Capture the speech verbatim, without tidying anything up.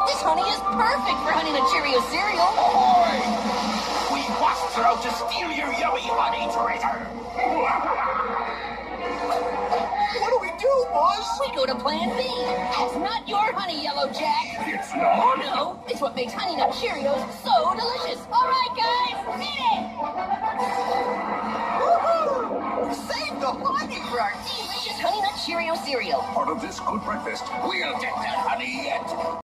This honey is perfect for Honey Nut Cheerios cereal. Ahoy! We wasps are out to steal your yummy honey treasure. What do we do, boss? We go to Plan B. It's not your honey, Yellow Jack. It's not? No, it's what makes Honey Nut Cheerios so delicious. All right, guys, eat it! Woohoo! Save the honey For our delicious Honey Nut Cheerio cereal. Part of this good breakfast. We'll get that honey yet.